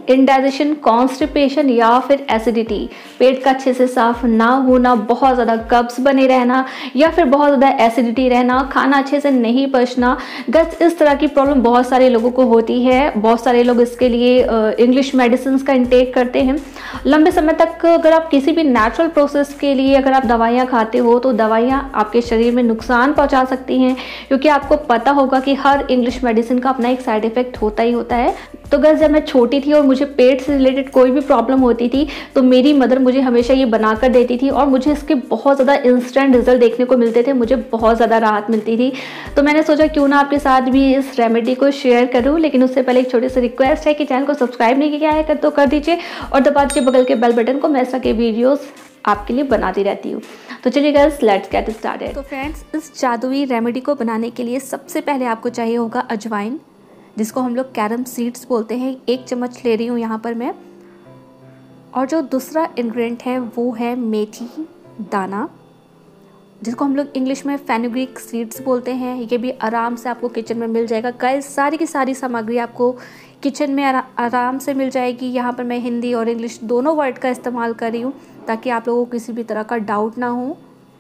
Indigestion, constipation या फिर acidity, पेट का अच्छे से साफ ना होना, बहुत ज़्यादा कब्ज बने रहना या फिर बहुत ज़्यादा एसिडिटी रहना, खाना अच्छे से नहीं पचना। गाइस इस तरह की प्रॉब्लम बहुत सारे लोगों को होती है। बहुत सारे लोग इसके लिए इंग्लिश मेडिसिन का इंटेक करते हैं। लंबे समय तक अगर आप किसी भी नेचुरल प्रोसेस के लिए अगर आप दवाइयाँ खाते हो तो दवाइयाँ आपके शरीर में नुकसान पहुँचा सकती हैं, क्योंकि आपको पता होगा कि हर इंग्लिश मेडिसिन का अपना एक साइड इफेक्ट होता ही होता है। तो गाइस जब मैं छोटी थी और मुझे पेट से रिलेटेड कोई भी प्रॉब्लम होती थी तो मेरी मदर मुझे हमेशा ये बना कर देती थी और मुझे इसके बहुत ज़्यादा इंस्टेंट रिजल्ट देखने को मिलते थे, मुझे बहुत ज़्यादा राहत मिलती थी। तो मैंने सोचा क्यों ना आपके साथ भी इस रेमेडी को शेयर करूँ। लेकिन उससे पहले एक छोटी सी रिक्वेस्ट है कि चैनल को सब्सक्राइब नहीं किया है तो कर दीजिए और दबा दीजिए बगल के बेल बटन को। मैं इस तरह के वीडियोज़ आपके लिए बनाती रहती हूँ। तो चलिए गाइस लेट्स गेट स्टार्टेड। तो फ्रेंड्स, इस जादुई रेमेडी को बनाने के लिए सबसे पहले आपको चाहिए होगा अजवाइन, जिसको हम लोग कैरम सीड्स बोलते हैं। 1 चम्मच ले रही हूँ यहाँ पर मैं। और जो दूसरा इंग्रेडिएंट है वो है मेथी दाना, जिसको हम लोग इंग्लिश में फेनुग्रीक सीड्स बोलते हैं। ये भी आराम से आपको किचन में मिल जाएगा। गाइस सारी की सारी सामग्री आपको किचन में आराम से मिल जाएगी। यहाँ पर मैं हिंदी और इंग्लिश दोनों वर्ड का इस्तेमाल कर रही हूँ ताकि आप लोगों को किसी भी तरह का डाउट ना हो।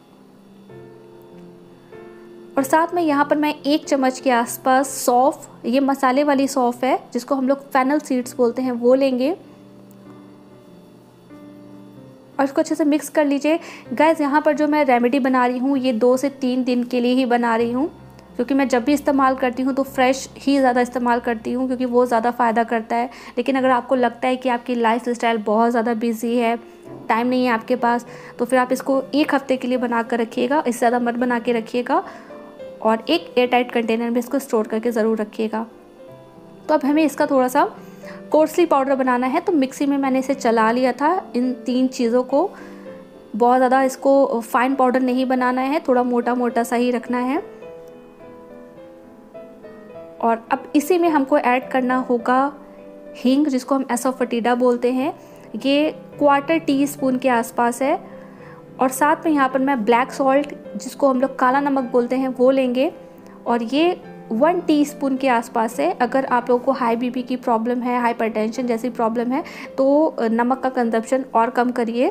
और साथ में यहाँ पर मैं 1 चम्मच के आसपास सौंफ, ये मसाले वाली सौंफ है जिसको हम लोग फेनल सीड्स बोलते हैं, वो लेंगे और इसको अच्छे से मिक्स कर लीजिए। गाइस यहाँ पर जो मैं रेमेडी बना रही हूँ ये 2 से 3 दिन के लिए ही बना रही हूँ, क्योंकि मैं जब भी इस्तेमाल करती हूँ तो फ्रेश ही ज़्यादा इस्तेमाल करती हूँ, क्योंकि वो ज़्यादा फ़ायदा करता है। लेकिन अगर आपको लगता है कि आपकी लाइफ स्टाइल बहुत ज़्यादा बिजी है, टाइम नहीं है आपके पास, तो फिर आप इसको 1 हफ्ते के लिए बना कर रखिएगा, इससे ज़्यादा मत बना के रखिएगा और एक एयर टाइट कंटेनर में इसको स्टोर करके ज़रूर रखिएगा। तो अब हमें इसका थोड़ा सा कोर्सली पाउडर बनाना है। तो मिक्सी में मैंने इसे चला लिया था, इन 3 चीज़ों को। बहुत ज़्यादा इसको फाइन पाउडर नहीं बनाना है, थोड़ा मोटा मोटा सा ही रखना है। और अब इसी में हमको ऐड करना होगा हींग, जिसको हम एसोफेटिडा बोलते हैं। ये 1/4 टीस्पून के आसपास है। और साथ में यहाँ पर मैं ब्लैक सॉल्ट, जिसको हम लोग काला नमक बोलते हैं, वो लेंगे और ये 1 टीस्पून के आसपास है। अगर आप लोगों को हाई बीपी की प्रॉब्लम है, हाइपरटेंशन जैसी प्रॉब्लम है, तो नमक का कंजप्शन और कम करिए।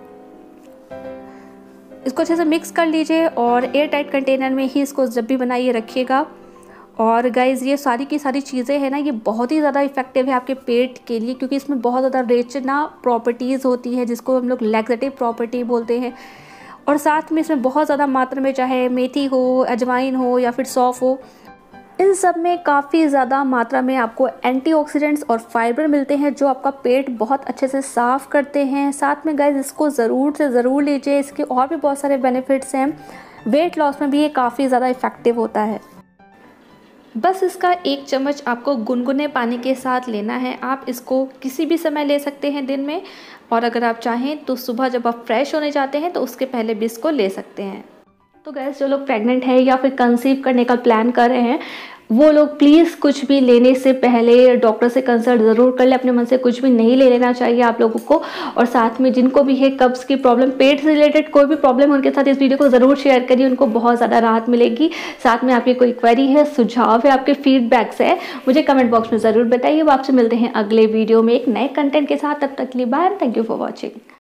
इसको अच्छे से मिक्स कर लीजिए और एयर टाइट कंटेनर में ही इसको जब भी बनाइए रखिएगा। और गाइज ये सारी की सारी चीज़ें हैं ना, ये बहुत ही ज़्यादा इफेक्टिव है आपके पेट के लिए, क्योंकि इसमें बहुत ज़्यादा रिच ना प्रॉपर्टीज़ होती है, जिसको हम लोग लैक्सेटिव प्रॉपर्टी बोलते हैं। और साथ में इसमें बहुत ज़्यादा मात्रा में चाहे मेथी हो, अजवाइन हो या फिर सौंफ हो, इन सब में काफ़ी ज़्यादा मात्रा में आपको एंटीऑक्सीडेंट्स और फाइबर मिलते हैं, जो आपका पेट बहुत अच्छे से साफ़ करते हैं। साथ में गाइज इसको ज़रूर से ज़रूर लीजिए, इसके और भी बहुत सारे बेनिफिट्स हैं। वेट लॉस में भी ये काफ़ी ज़्यादा इफ़ेक्टिव होता है। बस इसका 1 चम्मच आपको गुनगुने पानी के साथ लेना है। आप इसको किसी भी समय ले सकते हैं दिन में, और अगर आप चाहें तो सुबह जब आप फ्रेश होने जाते हैं तो उसके पहले भी इसको ले सकते हैं। तो गैस जो लोग प्रेग्नेंट है या फिर कंसीव करने का प्लान कर रहे हैं, वो लोग प्लीज़ कुछ भी लेने से पहले डॉक्टर से कंसल्ट ज़रूर कर ले। अपने मन से कुछ भी नहीं ले लेना चाहिए आप लोगों को। और साथ में जिनको भी है कब्ज़ की प्रॉब्लम, पेट से रिलेटेड कोई भी प्रॉब्लम, उनके साथ इस वीडियो को ज़रूर शेयर करिए, उनको बहुत ज़्यादा राहत मिलेगी। साथ में आपकी कोई क्वेरी है, सुझाव है, आपके फीडबैक्स है, मुझे कमेंट बॉक्स में ज़रूर बताइए। वो आपसे मिलते हैं अगले वीडियो में एक नए कंटेंट के साथ। तब तक के लिए bye, thank you for watching.